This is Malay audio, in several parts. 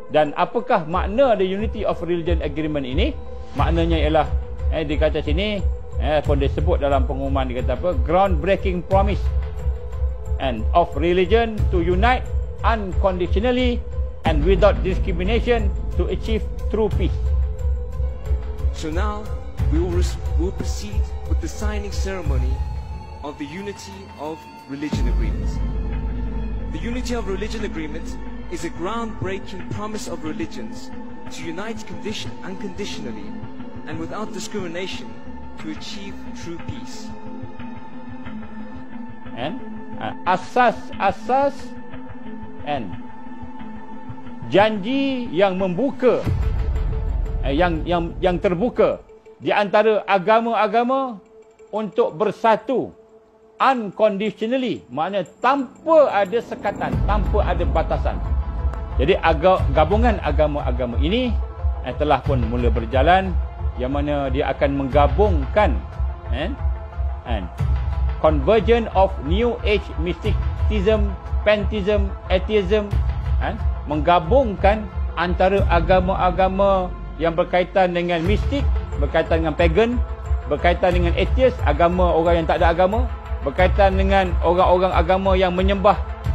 Dan apakah makna the Unity of Religion Agreement ini? Maknanya ialah dikata sini pun disebut dalam pengumuman, dia kata apa? Groundbreaking promise and of religion to unite unconditionally and without discrimination to achieve true peace. So now we will proceed with the signing ceremony of the Unity of Religion Agreement. The Unity of Religion Agreement is a groundbreaking promise of religions to unite unconditionally and without discrimination to achieve true peace. And asas and janji yang membuka yang terbuka di antara agama-agama untuk bersatu unconditionally, maknanya tanpa ada sekatan, tanpa ada batasan. Jadi gabungan agama-agama ini telah pun mula berjalan, yang mana dia akan menggabungkan convergence of New Age mysticism, pantheism, atheism, menggabungkan antara agama-agama yang berkaitan dengan mistik, berkaitan dengan pagan, berkaitan dengan atheist, agama orang yang tak ada agama, berkaitan dengan orang-orang agama yang menyembah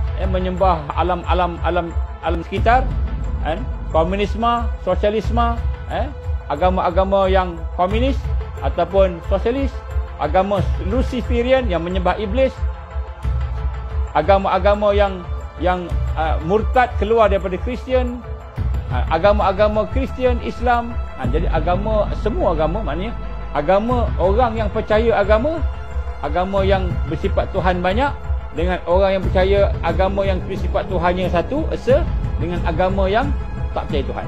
alam sekitar, komunisme, sosialisme, agama-agama yang komunis ataupun sosialis, agama Luciferian yang menyembah iblis, agama-agama yang murtad keluar daripada Kristian, agama-agama Kristian, Islam. Jadi agama, semua agama, maknanya agama orang yang percaya agama yang bersifat Tuhan banyak, dengan orang yang percaya agama yang bersifat Tuhan yang satu, esa, dengan agama yang tak percaya Tuhan.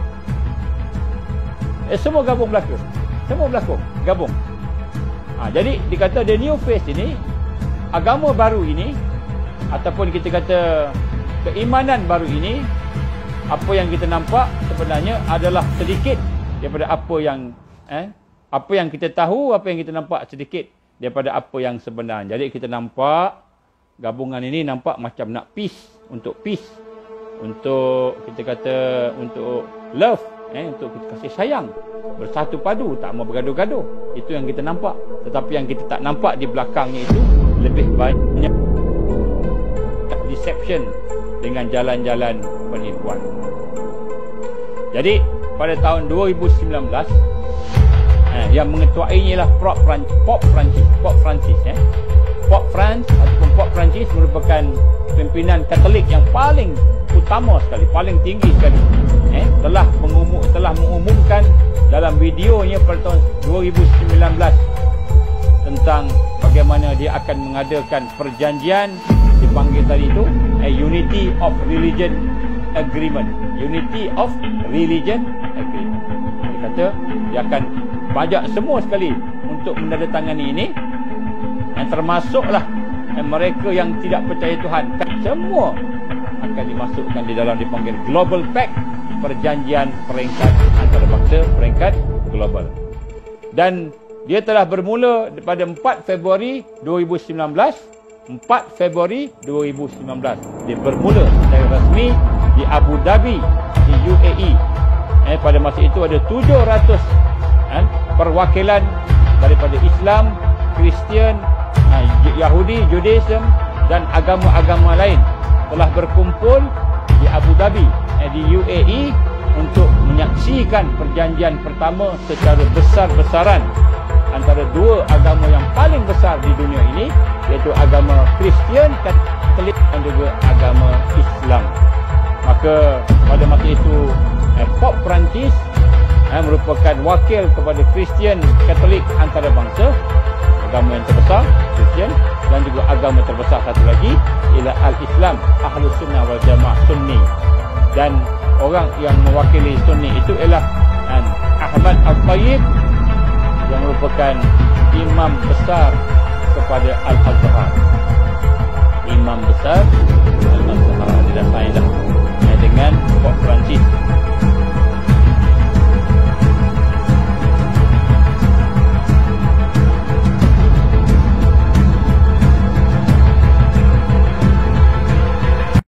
Semua gabung berlaku. Semua berlaku, gabung. Jadi dikata the new phase ini, agama baru ini, ataupun kita kata keimanan baru ini, apa yang kita nampak sebenarnya adalah sedikit daripada apa yang kita tahu, apa yang kita nampak sedikit daripada apa yang sebenar. Jadi kita nampak gabungan ini nampak macam nak peace, untuk kita kata untuk love, untuk kita kasih sayang, bersatu padu, tak mau bergaduh-gaduh. Itu yang kita nampak. Tetapi yang kita tak nampak di belakangnya itu lebih banyak deception dengan jalan-jalan penipuan. Jadi pada tahun 2019 yang mengetuainya ialah Pope Francis. Pope Francis ataupun Pope Francis merupakan pimpinan Katolik yang paling utama sekali, paling tinggi sekali. Telah mengumumkan dalam videonya pada tahun 2019 tentang bagaimana dia akan mengadakan perjanjian, dipanggil tadi itu Unity of Religion Agreement. Unity of Religion Agreement. Dia kata dia akan bajak semua sekali untuk menandatangani ini, yang termasuklah mereka yang tidak percaya Tuhan. Semua akan dimasukkan di dalam, dipanggil Global Pact, perjanjian peringkat antarabangsa, peringkat global. Dan dia telah bermula pada 4 Februari 2019. 4 Februari 2019 dia bermula secara rasmi di Abu Dhabi, di UAE. Pada masa itu ada 700 perwakilan daripada Islam, Kristian, Yahudi, Judaism dan agama-agama lain telah berkumpul di Abu Dhabi, di UAE, untuk menyaksikan perjanjian pertama secara besar-besaran antara dua agama yang paling besar di dunia ini, iaitu agama Kristian, Katolik dan juga agama Islam. Maka pada masa itu Pope Francis merupakan wakil kepada Kristian, Katolik antarabangsa, agama yang terbesar Kristian, dan juga agama terbesar satu lagi ialah Al-Islam, Ahlus Sunnah wal Jamaah, Sunni. Dan orang yang mewakili Sunni itu ialah Ahmad Al-Tayyib, yang merupakan imam besar kepada Al-Azhar, imam besar